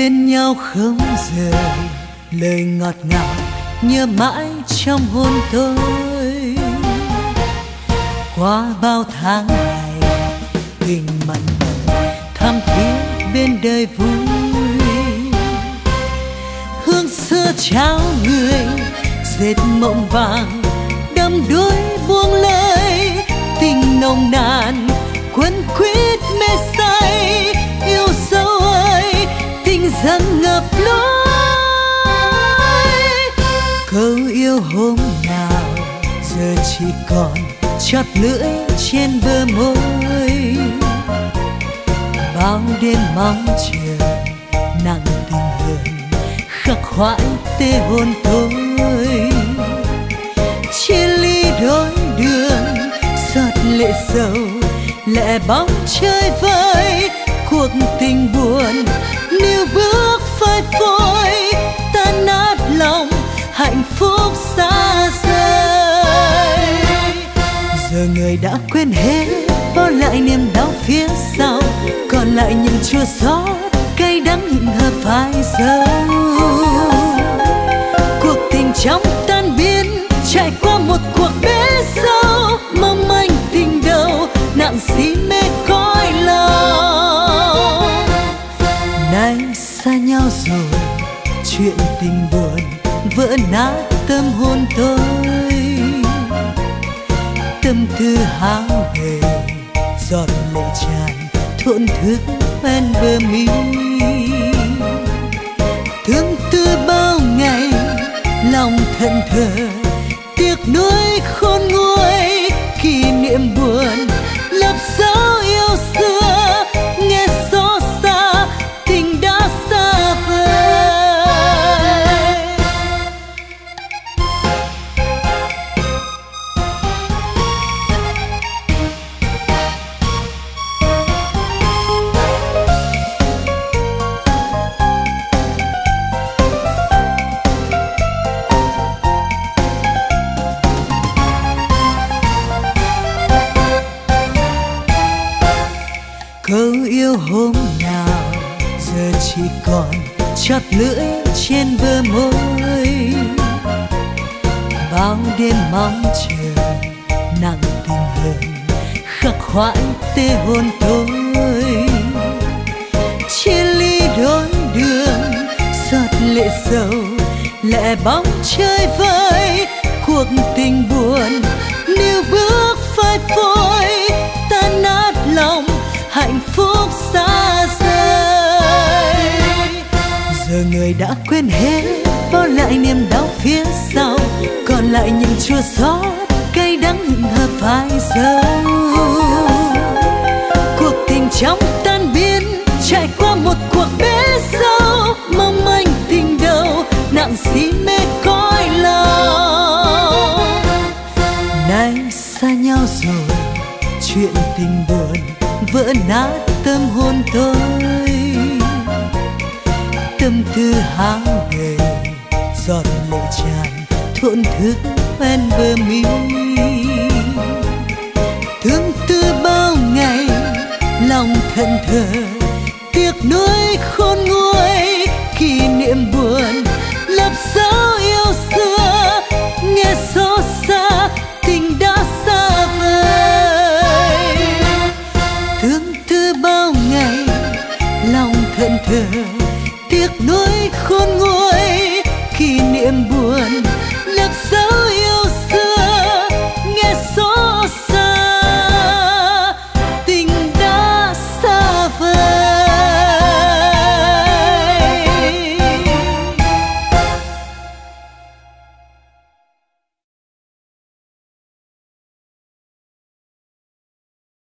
bên nhau không rời, lời ngọt ngào nhớ mãi trong hôn tôi. Qua bao tháng ngày tình mặn nồng thắm thiết bên đời vui, hương xưa trao người dệt mộng vàng đắm đuối buông lời. Tình nồng nàn quấn quýt mê say, yêu dấu ơi tình dâng ngập lối. Câu yêu hôm nào giờ chỉ còn chót lưỡi trên bờ môi. Bao đêm mong chờ nặng tình hờn khắc khoải tê hồn tôi. Chia ly đôi đường giọt lệ sầu, lệ bóng chơi vơi cuộc tình buồn. Níu bước phai phôi tan nát lòng, hạnh phúc xa rời. Giờ người đã quên hết, bỏ lại niềm đau phía sau, còn lại những chua xót cay đắng hững hờ phai dấu. Cuộc tình trong tan biến trải qua một cuộc bể dâu, mong manh tình đầu nặng si mê cõi lòng. Nay xa nhau rồi, chuyện tình buồn vỡ nát tâm hồn tôi. Tâm tư hao hề giọt lệ tràn thổn thức bên bờ mi. Thương tư bao ngày lòng thẫn thờ, tiếc nuối khôn nguôi kỷ niệm buồn. Lập dấu yêu xưa nghe xót xa, tình đã xa vời. Câu yêu hôm nào giờ chỉ còn chót lưỡi trên bờ môi. Bao đêm mong chờ nặng tình hờn khắc khoải tê hồn tôi. Chia ly đôi đường giọt lệ sầu, lệ bóng chơi vơi cuộc tình buồn. Níu bước phai phôi tan nát lòng, hạnh phúc xa rời. Giờ người đã quên hết, bỏ lại niềm đau phía sau, còn lại những chua xót cay đắng hững hờ phai dấu. Cuộc tình trong tan biến trải qua một cuộc bể dâu, mong manh tình đầu nặng si mê cõi lòng. Nay xa nhau rồi, chuyện tình buồn vỡ nát tâm hồn tôi. Tâm tư hao hề giọt lệ tràn thổn thức bên bờ mi. Thương tư bao ngày lòng thẫn thờ, tiếc nuối khôn nguôi kỷ niệm buồn. Lập dấu yêu xưa nghe xót xa, tình đã xa vời. Thương tư bao ngày lòng thẫn thờ, tiếc nuối khôn nguôi